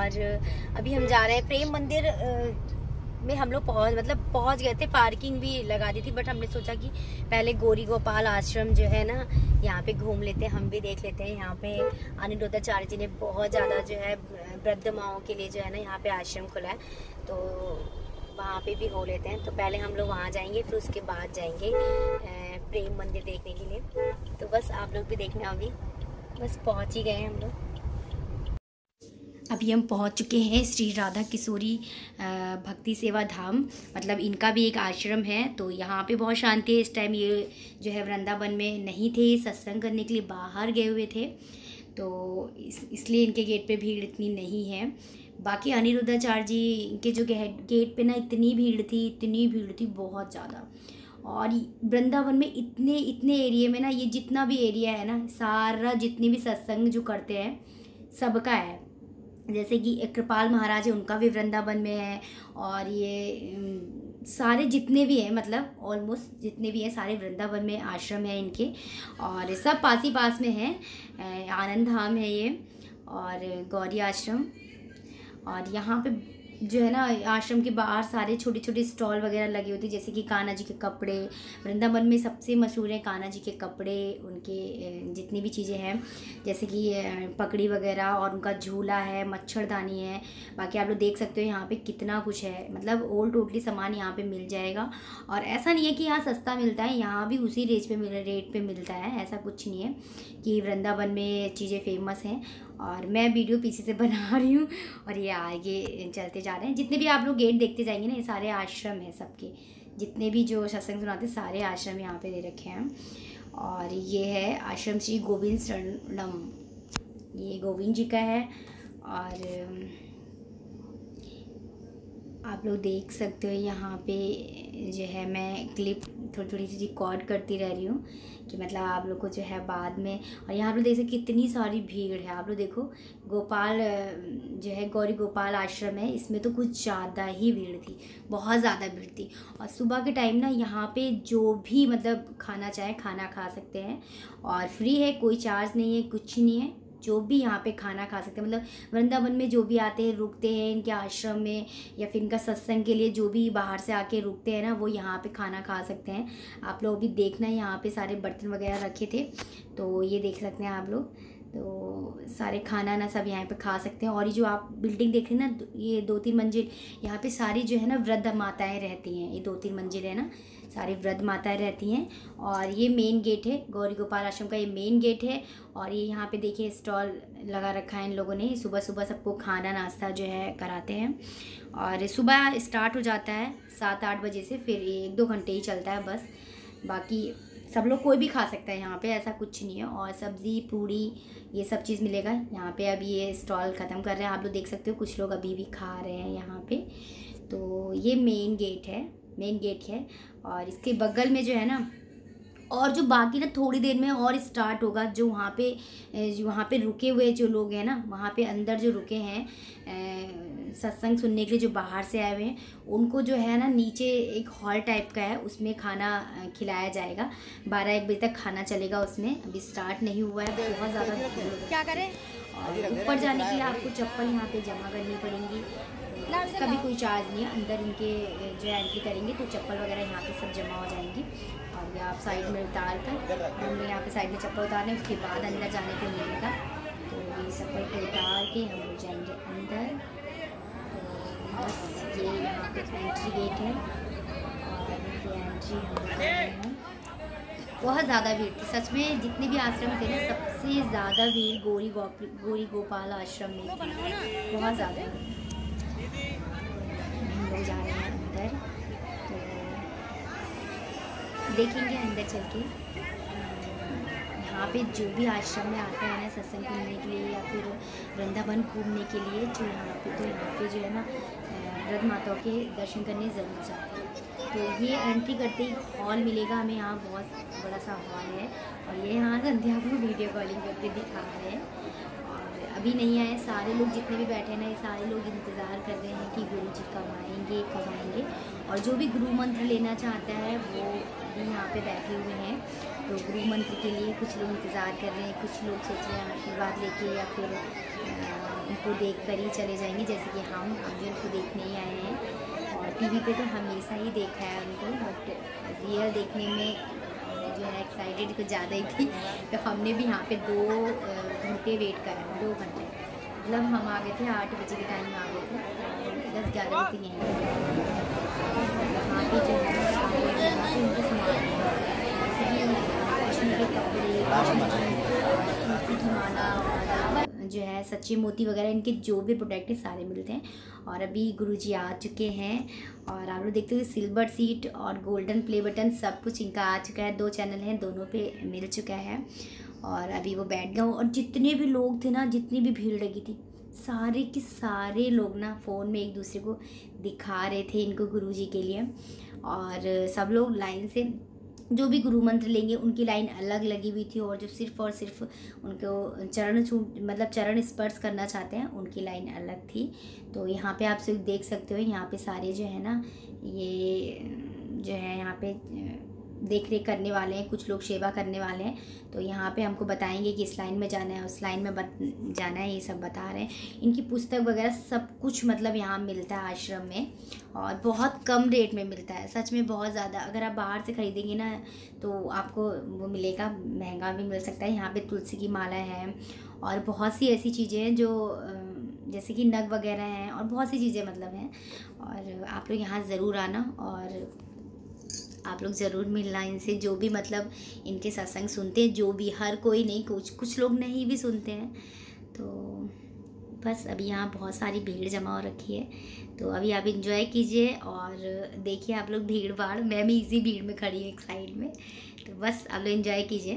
और अभी हम जा रहे हैं प्रेम मंदिर में। हम लोग पहुंच गए थे, पार्किंग भी लगा दी थी, बट हमने सोचा कि पहले गौरी गोपाल आश्रम जो है ना यहाँ पे घूम लेते हैं, हम भी देख लेते हैं। यहाँ पे अनिरुद्धाचार्य जी ने बहुत ज़्यादा जो है वृद्ध माओं के लिए जो है ना यहाँ पे आश्रम खुला है, तो वहाँ पे भी हो लेते हैं। तो पहले हम लोग वहाँ जाएंगे, फिर उसके बाद जाएंगे प्रेम मंदिर देखने के लिए। तो बस आप लोग भी देखना, अभी बस पहुँच ही गए हैं हम लोग। अभी हम पहुंच चुके हैं श्री राधा किशोरी भक्ति सेवा धाम, मतलब इनका भी एक आश्रम है। तो यहाँ पे बहुत शांति है। इस टाइम ये जो है वृंदावन में नहीं थे, सत्संग करने के लिए बाहर गए हुए थे, तो इसलिए इनके गेट पे भीड़ इतनी नहीं है। बाकी अनिरुद्धाचार्य जी के जो गेट पे ना इतनी भीड़ थी बहुत ज़्यादा। और वृंदावन में इतने एरिया में ना, ये जितना भी एरिया है ना, सारा जितने भी सत्संग जो करते हैं सबका है। जैसे कि कृपाल महाराज है, उनका भी वृंदावन में है, और ये सारे जितने भी हैं, मतलब ऑलमोस्ट जितने भी हैं सारे वृंदावन में आश्रम है इनके, और सब पास ही पास में है। आनंद धाम है ये, और गौरी आश्रम। और यहाँ पे जो है ना आश्रम के बाहर सारे छोटे छोटे स्टॉल वगैरह लगे होते हैं, जैसे कि कान्हा जी के कपड़े। वृंदावन में सबसे मशहूर है कान्हा जी के कपड़े, उनके जितनी भी चीज़ें हैं, जैसे कि पकड़ी वगैरह, और उनका झूला है, मच्छरदानी है। बाकी आप लोग देख सकते हो यहाँ पे कितना कुछ है, मतलब ऑल टोटली सामान यहाँ पे मिल जाएगा। और ऐसा नहीं है कि यहाँ सस्ता मिलता है, यहाँ भी उसी रेट पे मिलता है, ऐसा कुछ नहीं है कि वृंदावन में चीज़ें फेमस हैं। और मैं वीडियो पीछे से बना रही हूँ, और ये आगे चलते जा रहे हैं। जितने भी आप लोग गेट देखते जाएंगे ना, ये सारे आश्रम हैं सबके, जितने भी जो सत्संग सुनाते सारे आश्रम यहाँ पे दे रखे हैं। और ये है आश्रम श्री गोविंद शरणम, ये गोविंद जी का है। और आप लोग देख सकते हो यहाँ पे जो है, मैं क्लिप थोड़ी सी रिकॉर्ड करती रह रही हूँ कि मतलब आप लोग को जो है बाद में। और यहाँ पे देख सकते कितनी सारी भीड़ है। आप लोग देखो, गोपाल जो है गौरी गोपाल आश्रम है, इसमें तो कुछ ज़्यादा ही भीड़ थी, बहुत ज़्यादा भीड़ थी। और सुबह के टाइम ना यहाँ पे जो भी मतलब खाना चाहे खाना खा सकते हैं, और फ्री है, कोई चार्ज नहीं है, कुछ नहीं है, जो भी यहाँ पे खाना खा सकते हैं। मतलब वृंदावन में जो भी आते हैं, रुकते हैं इनके आश्रम में, या फिर इनका सत्संग के लिए जो भी बाहर से आके रुकते हैं ना, वो यहाँ पे खाना खा सकते हैं। आप लोग भी देखना, यहाँ पे सारे बर्तन वगैरह रखे थे, तो ये देख सकते हैं आप लोग। तो सारे खाना ना सब यहाँ पे खा सकते हैं। और ये जो आप बिल्डिंग देख रहे हैं ना, ये 2-3 मंजिल, यहाँ पे सारी जो है ना वृद्ध माताएँ रहती हैं। ये 2-3 मंजिल है ना, सारी वृद्ध माताएँ रहती हैं। और ये मेन गेट है गौरी गोपाल आश्रम का, ये मेन गेट है। और ये यहाँ पे देखिए स्टॉल लगा रखा है इन लोगों ने, सुबह सुबह सबको खाना नाश्ता जो है कराते हैं। और सुबह स्टार्ट हो जाता है 7-8 बजे से, फिर 1-2 घंटे ही चलता है बस। बाकी सब लोग कोई भी खा सकता है यहाँ पे, ऐसा कुछ नहीं है। और सब्ज़ी पूड़ी ये सब चीज़ मिलेगा यहाँ पे। अभी ये स्टॉल ख़त्म कर रहे हैं, आप लोग देख सकते हो, कुछ लोग अभी भी खा रहे हैं यहाँ पे। तो ये मेन गेट है। और इसके बगल में जो है ना, और जो बाकी ना थोड़ी देर में और स्टार्ट होगा, जो वहाँ पे रुके हुए जो लोग हैं ना, वहाँ पे अंदर जो रुके हैं सत्संग सुनने के लिए, जो बाहर से आए हुए हैं, उनको जो है ना नीचे एक हॉल टाइप का है, उसमें खाना खिलाया जाएगा। 12-1 बजे तक खाना चलेगा उसमें, अभी स्टार्ट नहीं हुआ है, बहुत ज़्यादा क्या करें। और ऊपर जाने के लिए आपको चप्पल यहाँ पे जमा करनी पड़ेंगी, उसका भी कोई चार्ज नहीं है। अंदर इनके जो एंट्री करेंगे तो चप्पल वगैरह यहाँ पे सब जमा हो जाएंगी। और ये आप साइड में उतार कर, हम लोग यहाँ पे साइड में चप्पल उतारने, उसके बाद अंदर जाने को मिलेगा। तो ये चप्पल को उतार के हम लोग जाएंगे अंदर। तो बस ये यहाँ पे एंट्री गेट है, और ये एंट्री हम लोग हैं। बहुत ज़्यादा भीड़ थी सच में, जितने भी आश्रम थे ना, सबसे ज़्यादा भीड़ गौरी गोपाल आश्रम में थी, बहुत ज़्यादा। हम लोग जा रहे हैं अंदर, तो देखेंगे अंदर चल के। यहाँ पे जो भी आश्रम में आता है ना सत्संग करने के लिए, या फिर वृंदावन घूमने के लिए, तो यहाँ पे जो है ना वृद्ध माताओं के दर्शन करने ज़रूर जाते हैं। तो ये एंट्री करते ही हॉल मिलेगा हमें, यहाँ बहुत बड़ा सा हॉल है। और ये यहाँ संध्या को वीडियो कॉलिंग करके दिखा रहे हैं। और अभी नहीं आए सारे लोग, जितने भी बैठे ना, ये सारे लोग इंतज़ार कर रहे हैं कि गुरु जी कब आएंगे। और जो भी गुरु मंत्र लेना चाहता है वो भी यहाँ पे बैठे हुए हैं। तो गुरु मंत्र के लिए कुछ लोग इंतज़ार कर रहे हैं, कुछ लोग सोच रहे हैं आशीर्वाद लेके या फिर उनको देख कर ही चले जाएंगे, जैसे कि हम भी उनको देखने ही आए हैं। और टीवी पे तो हमेशा ही देखा है उनको, बट रियल देखने में जो है एक्साइटेड कुछ ज़्यादा ही थी। तो हमने भी यहाँ पे 2 घंटे वेट करा, 2 घंटे, मतलब हम आ गए थे 8 बजे के टाइम आ गए थे, 10-11 बजे यहीं यहाँ पे जो है उनके सामान के कपड़े, की माला जो है, सच्चे मोती वगैरह, इनके जो भी प्रोडक्ट है सारे मिलते हैं। और अभी गुरुजी आ चुके हैं और आप लोग देखते हो सिल्वर सीट और गोल्डन प्ले बटन सब कुछ इनका आ चुका है। 2 चैनल हैं, दोनों पे मिल चुका है। और अभी वो बैठ गए और जितने भी लोग थे ना, जितनी भी भीड़ लगी थी, सारे के सारे लोग ना फ़ोन में एक दूसरे को दिखा रहे थे इनको गुरुजी के लिए। और सब लोग लाइन से जो भी गुरु मंत्र लेंगे उनकी लाइन अलग लगी हुई थी, और जो सिर्फ़ और सिर्फ उनको चरण स्पर्श करना चाहते हैं उनकी लाइन अलग थी। तो यहाँ पे आप सिर्फ देख सकते हो, यहाँ पे सारे जो है ना, ये जो है यहाँ पे देख रेख करने वाले हैं, कुछ लोग सेवा करने वाले हैं। तो यहाँ पे हमको बताएंगे कि इस लाइन में जाना है, उस लाइन में जाना है, ये सब बता रहे हैं। इनकी पुस्तक वगैरह सब कुछ मतलब यहाँ मिलता है आश्रम में, और बहुत कम रेट में मिलता है, सच में बहुत ज़्यादा। अगर आप बाहर से ख़रीदेंगे ना तो आपको वो मिलेगा, महंगा भी मिल सकता है। यहाँ पे तुलसी की माला है और बहुत सी ऐसी चीज़ें हैं जो जैसे कि नग वगैरह हैं, और बहुत सी चीज़ें मतलब हैं। और आप लोग यहाँ ज़रूर आना और आप लोग ज़रूर मिलना इनसे, जो भी मतलब इनके सत्संग सुनते हैं, जो भी, हर कोई नहीं, कुछ लोग नहीं भी सुनते हैं। तो बस अभी यहाँ बहुत सारी भीड़ जमा हो रखी है, तो अभी आप इंजॉय कीजिए और देखिए आप लोग भीड़ भाड़। मैं भी इसी भीड़ में खड़ी हूँ एक साइड में, तो बस आप लोग इंजॉय कीजिए।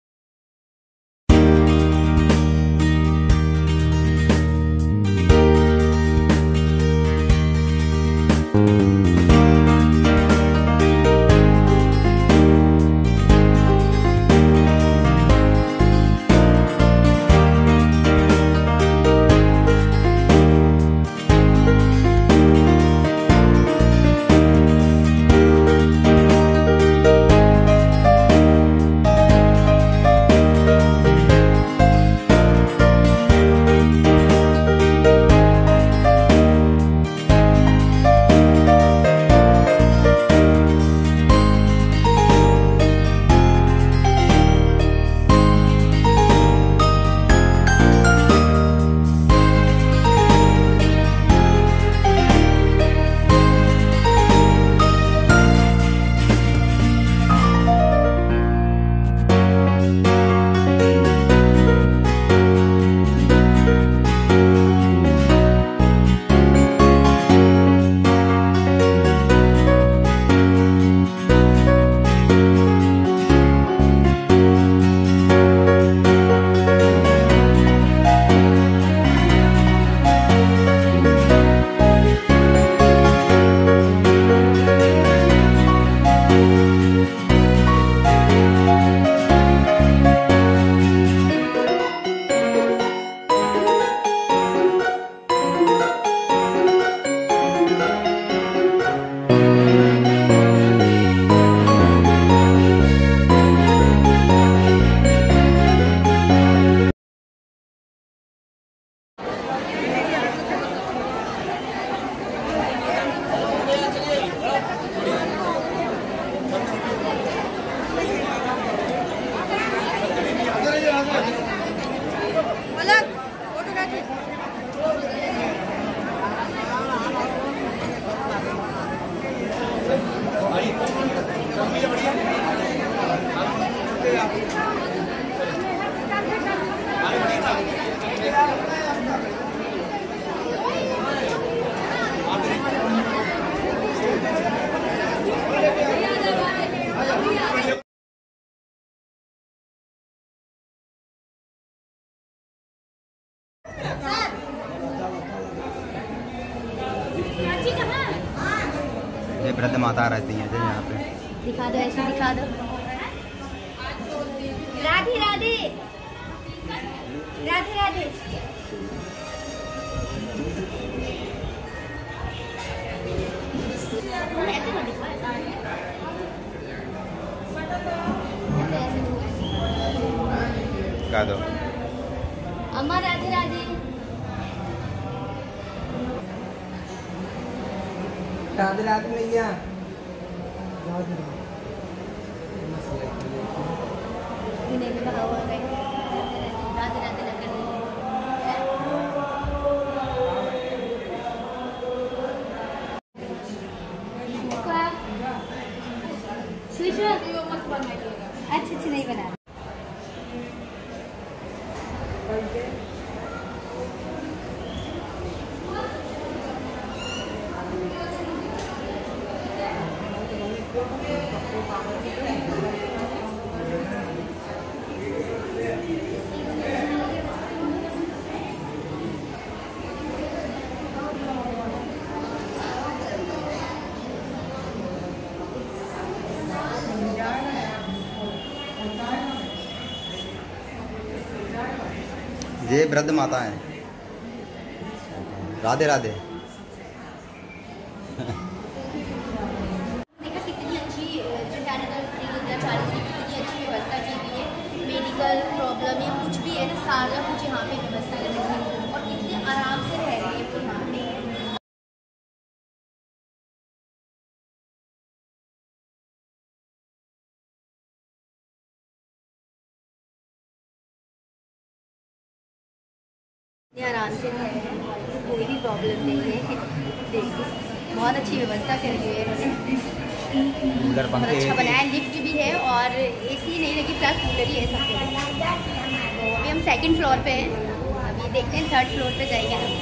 ये वृद्ध माता रहती हैं जो यहाँ पे। दिखा दो, ऐसे दिखा दो। राधे राधे राधे राधे। गा दो। अम्मा राधे राधे। राधे राधे भैया। अच्छा नहीं बना। ये वृद्ध माता है। राधे राधे। देखा कितनी अच्छी जो कैनेडा कितनी अच्छी व्यवस्था की गई है। मेडिकल प्रॉब्लम या कुछ भी है ना, सारा कुछ यहाँ पे व्यवस्था है और कितने आराम से रह रही है वो यहाँ पे। आराम से रह रहे हैं, कोई भी प्रॉब्लम नहीं है। देखिए बहुत अच्छी व्यवस्था कर दी है इन्होंने, बहुत अच्छा बनाया। लिफ्ट भी है और एसी नहीं लगी, प्लस कूलर ही है सब कुछ। तो अभी हम सेकंड फ्लोर पे हैं, अभी देखते हैं थर्ड फ्लोर पे जाएंगे हम।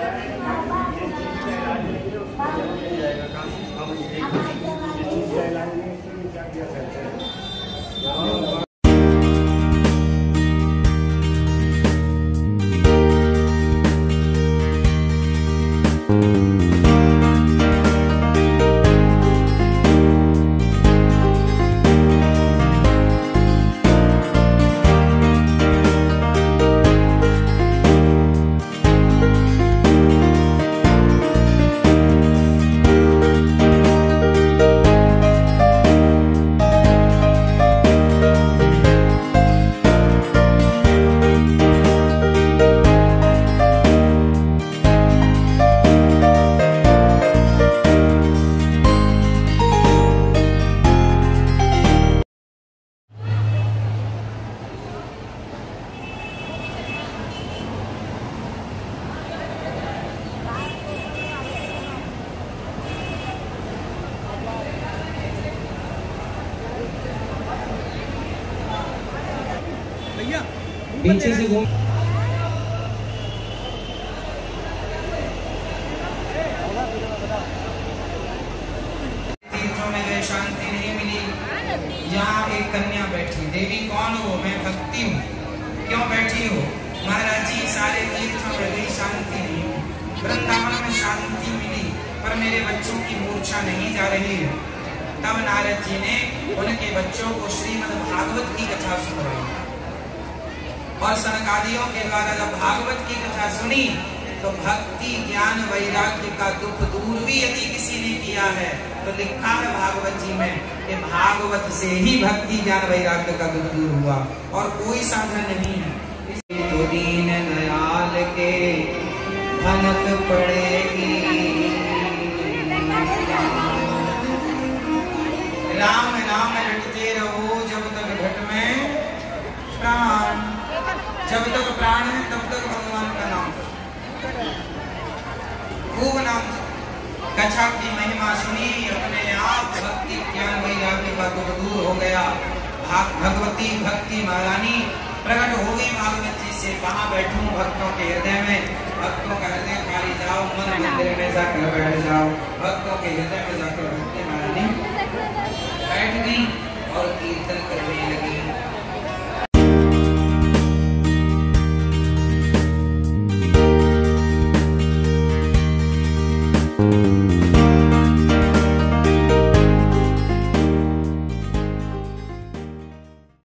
पीछे से घूम। तीर्थों में गए शांति नहीं मिली। यहाँ एक कन्या बैठी, देवी कौन हो? मैं भक्ति हूँ। क्यों बैठी हो? महाराज जी सारे तीर्थों में गई शांति नहीं। वृंदावन में शांति मिली पर मेरे बच्चों की मूर्छा नहीं जा रही है। तब नारद जी ने उनके बच्चों को श्रीमद् भागवत की कथा सुनाई और सनकादियों के द्वारा जब भागवत की कथा सुनी तो भक्ति ज्ञान वैराग्य का दुख दूर भी यदि किसी ने किया है तो लिखा है भागवत जी में कि भागवत से ही भक्ति ज्ञान वैराग्य का दुख दूर हुआ और कोई साधन नहीं है। तो दीन दयाल के भनक पड़ेगी। राम नाम रटते रहो जब तक घट में प्राण, जब तक प्राण है तब तक भगवान का नाम खूब नाम। कथा की महिमा सुनी, अपने आप भक्ति ज्ञान वैराग्य का दुख दूर हो गया। भगवती भक्ति महारानी प्रकट हो गई भागवत जी से। कहाँ बैठूं भक्तों के हृदय में, भक्तों का हृदय खाली जाओ, मन मंदिर में जाकर बैठ जाओ, भक्तों के हृदय में